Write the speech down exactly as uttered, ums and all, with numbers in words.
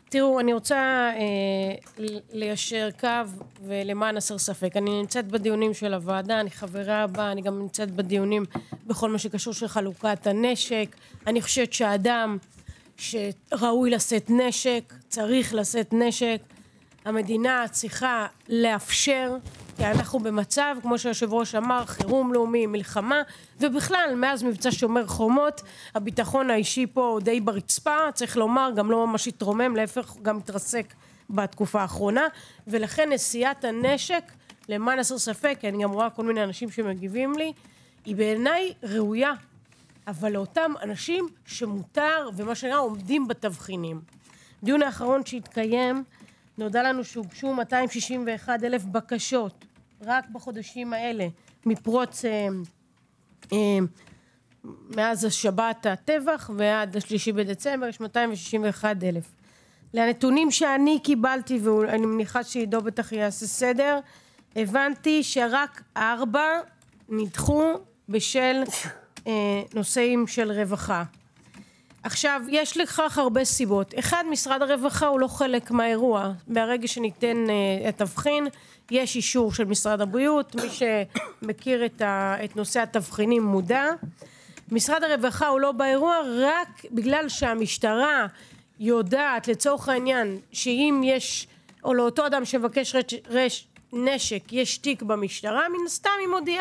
תראו, אני רוצה אה, ליישר קו ולמען הסר ספק. אני נמצאת בדיונים של הוועדה, אני חברה בה, אני גם נמצאת בדיונים בכל מה שקשור של חלוקת הנשק. אני חושבת שהאדם שראוי לשאת נשק, צריך לשאת נשק. המדינה צריכה לאפשר, כי אנחנו במצב, כמו שהיושב ראש אמר, חירום לאומי, מלחמה, ובכלל, מאז מבצע שומר חומות, הביטחון האישי פה די ברצפה, צריך לומר, גם לא ממש התרומם, להפך גם התרסק בתקופה האחרונה, ולכן נשיאת הנשק, למען הסר ספק, אני גם רואה כל מיני אנשים שמגיבים לי, היא בעיניי ראויה, אבל לאותם אנשים שמותר, ומה שנראה, עומדים בתבחינים. דיון האחרון שהתקיים, נודע לנו שהוגשו מאתיים שישים ואחת אלף בקשות, רק בחודשים האלה, מפרוץ, אה, אה, מאז השבת הטבח ועד השלישי בדצמבר, יש מאתיים שישים ואחת אלף. לנתונים שאני קיבלתי, ואני מניחה שעידו בטח יעשה סדר, הבנתי שרק ארבע נדחו בשל אה, נושאים של רווחה. עכשיו, יש לכך הרבה סיבות. אחד, משרד הרווחה הוא לא חלק מהאירוע. ברגע שניתן uh, את תבחין, יש אישור של משרד הבריאות. מי שמכיר את, ה, את נושא התבחינים מודע. משרד הרווחה הוא לא באירוע, רק בגלל שהמשטרה יודעת, לצורך העניין, שאם יש, או לאותו אדם שמבקש רש, רש, נשק, יש תיק במשטרה, מן הסתם היא מודיעה.